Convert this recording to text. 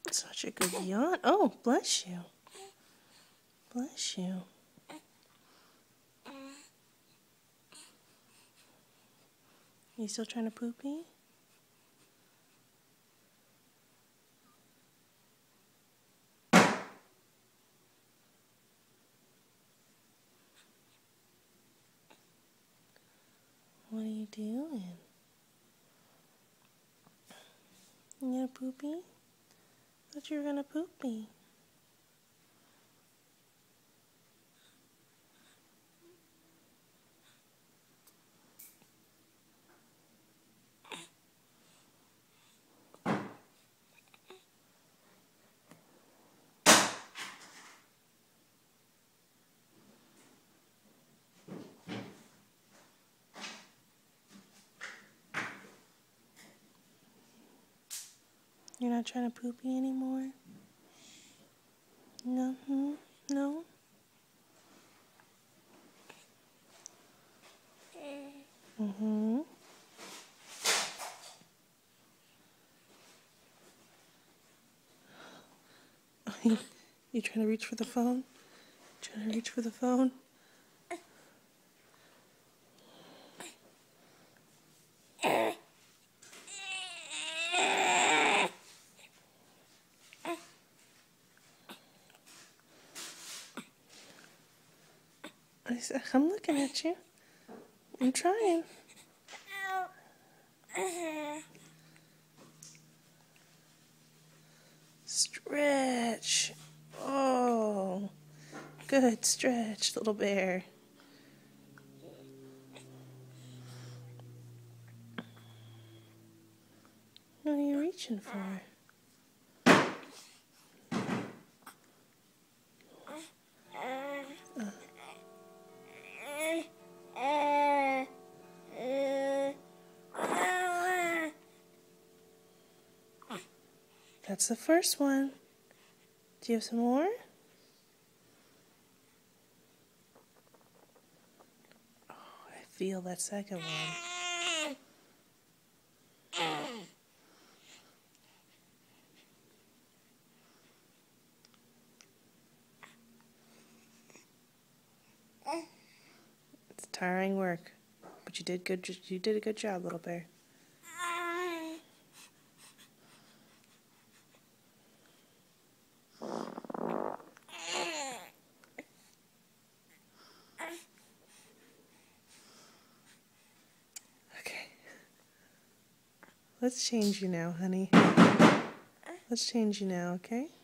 Such a good yawn. Oh, bless you. Bless you. You still trying to poopy? What are you doing? You gonna poopy? Thought you were gonna poopy. You're not trying to poopy anymore? No? No? Mm-hmm. You trying to reach for the phone? Trying to reach for the phone? I'm looking at you. I'm trying. Stretch. Oh, good stretch, little bear. What are you reaching for? That's the first one. Do you have some more? Oh, I feel that second one. It's tiring work, but you did good. You did a good job, little bear. Okay. Let's change you now, honey. Let's change you now, okay?